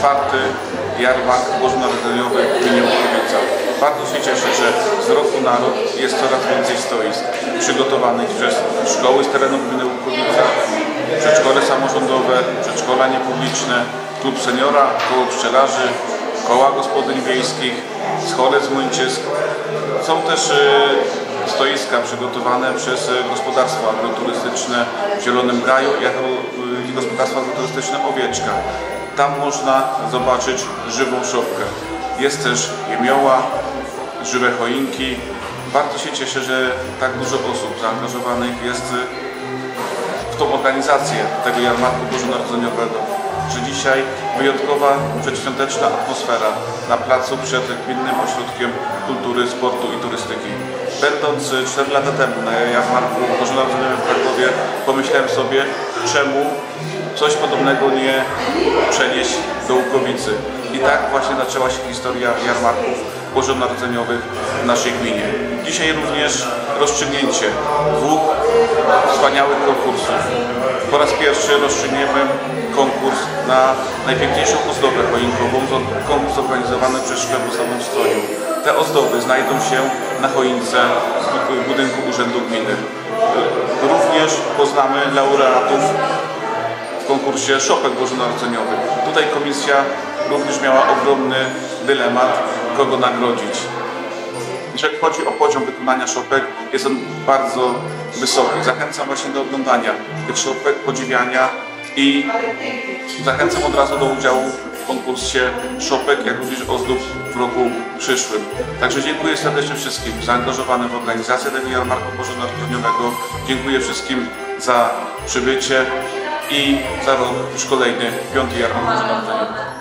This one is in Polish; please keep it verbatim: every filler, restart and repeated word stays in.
czwarty jarmark bożonarodzeniowy w gminie Łukowica. Bardzo się cieszę, że z roku na rok jest coraz więcej stoisk przygotowanych przez szkoły z terenu gminy Łukowica, przedszkole samorządowe, przedszkola niepubliczne, klub seniora, koło pszczelarzy, koła gospodyń wiejskich, scholec Młyńczysk. Są też stoiska przygotowane przez gospodarstwo agroturystyczne w Zielonym Gaju i gospodarstwo agroturystyczne Owieczka. Tam można zobaczyć żywą szopkę. Jest też jemioła, żywe choinki. Bardzo się cieszę, że tak dużo osób zaangażowanych jest w tą organizację tego jarmarku bożonarodzeniowego. Że dzisiaj wyjątkowa przedświąteczna atmosfera na placu przed Gminnym Ośrodkiem Kultury, Sportu i Turystyki. Będąc cztery lata temu na jarmarku bożonarodzeniowym w Krakowie, pomyślałem sobie, czemu coś podobnego nie przenieść do Łukowicy. I tak właśnie zaczęła się historia jarmarków bożonarodzeniowych w naszej gminie. Dzisiaj również rozstrzygnięcie dwóch wspaniałych konkursów. Po raz pierwszy rozstrzygniemy konkurs na najpiękniejszą ozdobę choinkową, konkurs organizowany przez Szkołę Podstawową w Stroju. Te ozdoby znajdą się na choince w budynku Urzędu Gminy. Również poznamy laureatów w konkursie szopek bożonarodzeniowych. Tutaj komisja również miała ogromny dylemat, kogo nagrodzić. Jeżeli chodzi o poziom wykonania szopek, jest on bardzo wysoki. Zachęcam właśnie do oglądania tych szopek, podziwiania i zachęcam od razu do udziału w konkursie szopek, jak również ozdób w roku przyszłym. Także dziękuję serdecznie wszystkim zaangażowanym w organizację tego jarmarku bożonarodzeniowego. Dziękuję wszystkim za przybycie i za rok już kolejny, piąty jarmark bożonarodzeniowy.